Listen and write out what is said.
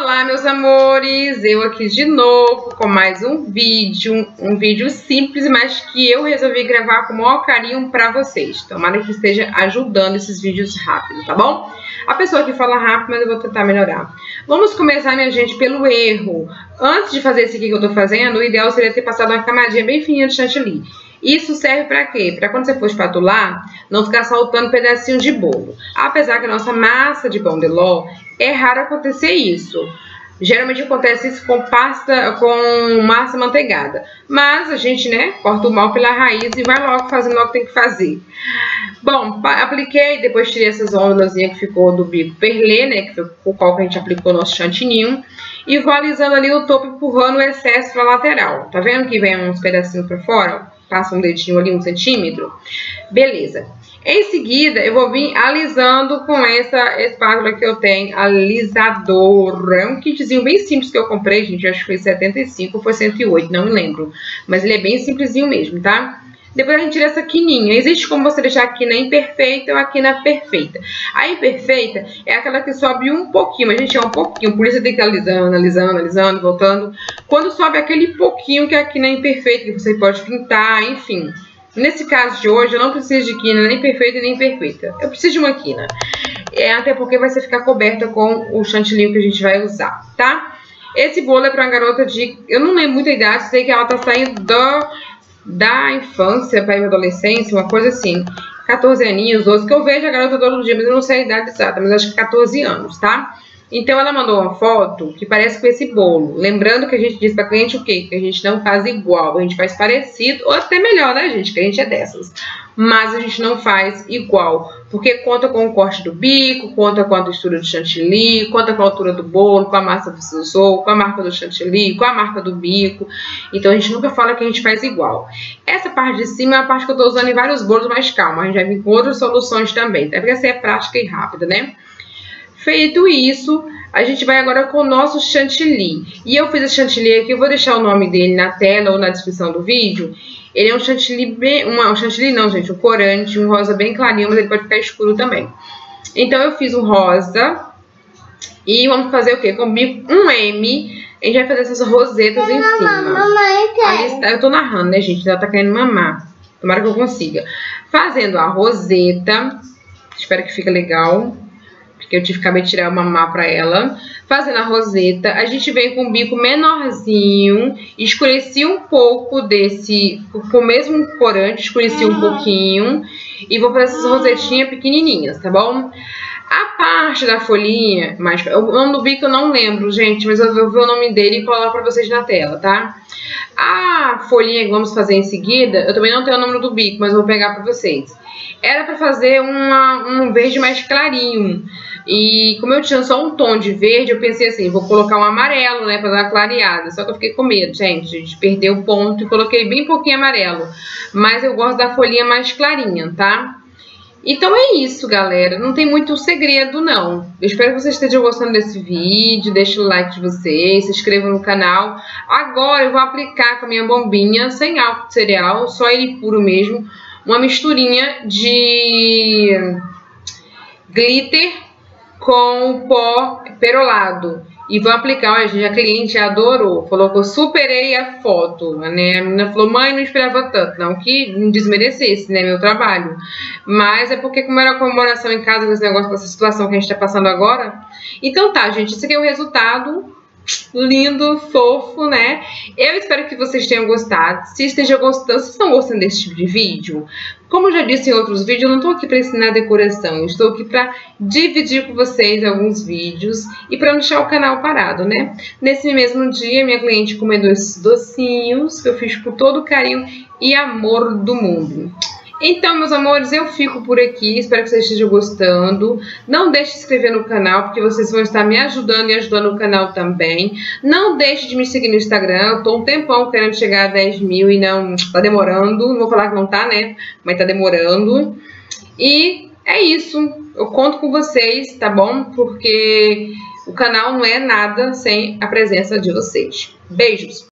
Olá, meus amores, eu aqui de novo com mais um vídeo simples, mas que eu resolvi gravar com o maior carinho pra vocês. Tomara que esteja ajudando esses vídeos rápidos, tá bom? A pessoa que fala rápido, mas eu vou tentar melhorar. Vamos começar, minha gente, pelo erro. Antes de fazer esse aqui que eu tô fazendo, o ideal seria ter passado uma camadinha bem fininha de chantilly. Isso serve para quê? Para quando você for espatular, não ficar saltando pedacinhos de bolo. Apesar que a nossa massa de pão de ló, é raro acontecer isso. Geralmente acontece isso com massa manteigada. Mas a gente, né, corta o mal pela raiz e vai logo fazendo o que tem que fazer. Bom, apliquei, depois tirei essas ondulazinhas que ficou do bico perlê, né, que foi o qual que a gente aplicou o nosso chantininho. E vou alisando ali o topo, empurrando o excesso para a lateral. Tá vendo que vem uns pedacinhos para fora? Passa um dedinho ali, 1 centímetro. Beleza. Em seguida, eu vou vir alisando com essa espátula que eu tenho, alisador. É um kitzinho bem simples que eu comprei, gente. Acho que foi 75 ou foi 108, não me lembro. Mas ele é bem simplesinho mesmo, tá? Depois a gente tira essa quininha. Existe como você deixar a quina imperfeita ou a quina perfeita. A imperfeita é aquela que sobe um pouquinho. A gente é um pouquinho, por isso tem que ir alisando, voltando. Quando sobe aquele pouquinho que é a quina imperfeita, que você pode pintar, enfim. Nesse caso de hoje, eu não preciso de quina nem perfeita nem imperfeita. Eu preciso de uma quina. Até porque vai ficar coberta com o chantilly que a gente vai usar, tá? Esse bolo é para uma garota de... Eu não lembro muita idade, sei que ela tá saindo da infância para a adolescência, uma coisa assim, 14 aninhos, 12, que eu vejo a garota todo dia, mas eu não sei a idade exata, mas acho que 14 anos, tá? Então ela mandou uma foto que parece com esse bolo, lembrando que a gente diz para cliente o quê? Que a gente não faz igual, a gente faz parecido, ou até melhor, né, gente, que a gente é dessas, mas a gente não faz igual, porque conta com o corte do bico, conta com a textura do chantilly, conta com a altura do bolo, com a massa que você usou, com a marca do chantilly, com a marca do bico. Então a gente nunca fala que a gente faz igual. Essa parte de cima é a parte que eu tô usando em vários bolos, mas calma, a gente vai vir com outras soluções também, até porque essa é prática e rápida, né? Feito isso, a gente vai agora com o nosso chantilly. E eu fiz esse chantilly aqui, eu vou deixar o nome dele na tela ou na descrição do vídeo. Ele é um chantilly um chantilly não, gente, um corante, um rosa bem clarinho, mas ele pode ficar escuro também. Então eu fiz um rosa e vamos fazer o quê? Com bico 1M, a gente vai fazer essas rosetas em cima. Mamãe quer. Eu tô narrando, né, gente? Ela tá querendo mamar. Tomara que eu consiga. Fazendo a roseta, espero que fique legal, porque eu acabei de tirar o mamar pra ela. Fazendo a roseta, a gente vem com um bico menorzinho, escureci um pouco com o mesmo corante, escureci um pouquinho, e vou fazer essas rosetinhas pequenininhas, tá bom? A parte da folhinha, o nome do bico eu não lembro, gente, mas eu vou ver o nome dele e coloco pra vocês na tela, tá? A folhinha que vamos fazer em seguida, eu também não tenho o nome do bico, mas eu vou pegar pra vocês. Era pra fazer um verde mais clarinho. E como eu tinha só um tom de verde, eu pensei assim, vou colocar um amarelo, né, pra dar uma clareada. Só que eu fiquei com medo, gente, de perder o ponto e coloquei bem pouquinho amarelo. Mas eu gosto da folhinha mais clarinha, tá? Então é isso, galera. Não tem muito segredo, não. Eu espero que vocês estejam gostando desse vídeo. Deixa o like de vocês, se inscrevam no canal. Agora eu vou aplicar com a minha bombinha, sem álcool de cereal, só ele puro mesmo, uma misturinha de glitter com o pó perolado. E vou aplicar, olha, gente, a cliente adorou. Falou que eu superei a foto, né? A menina falou, mãe, não esperava tanto. Não que não desmerecesse, né, meu trabalho. Mas é porque como era comemoração em casa, desse negócio, dessa situação que a gente tá passando agora. Então tá, gente, esse aqui é o resultado. Lindo, fofo, né? Eu espero que vocês tenham gostado. Se estejam gostando, vocês estão gostando desse tipo de vídeo? Como eu já disse em outros vídeos, eu não estou aqui para ensinar decoração. Eu estou aqui para dividir com vocês alguns vídeos e para não deixar o canal parado, né? Nesse mesmo dia, minha cliente comeu esses docinhos que eu fiz com todo o carinho e amor do mundo. Então, meus amores, eu fico por aqui. Espero que vocês estejam gostando. Não deixe de se inscrever no canal, porque vocês vão estar me ajudando e ajudando o canal também. Não deixe de me seguir no Instagram. Eu tô um tempão querendo chegar a 10 mil e não tá demorando. Não vou falar que não tá, né? Mas tá demorando. E é isso. Eu conto com vocês, tá bom? Porque o canal não é nada sem a presença de vocês. Beijos!